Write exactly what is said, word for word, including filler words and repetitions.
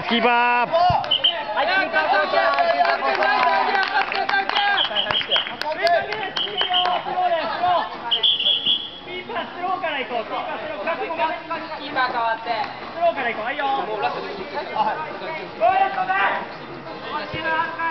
キーパー。はい、キーパーコーチ。キーパースローから行こう。キーパースロー。キーパー変わって。スローから行こう。はいよ。もうラスト。はい。ゴールドだ。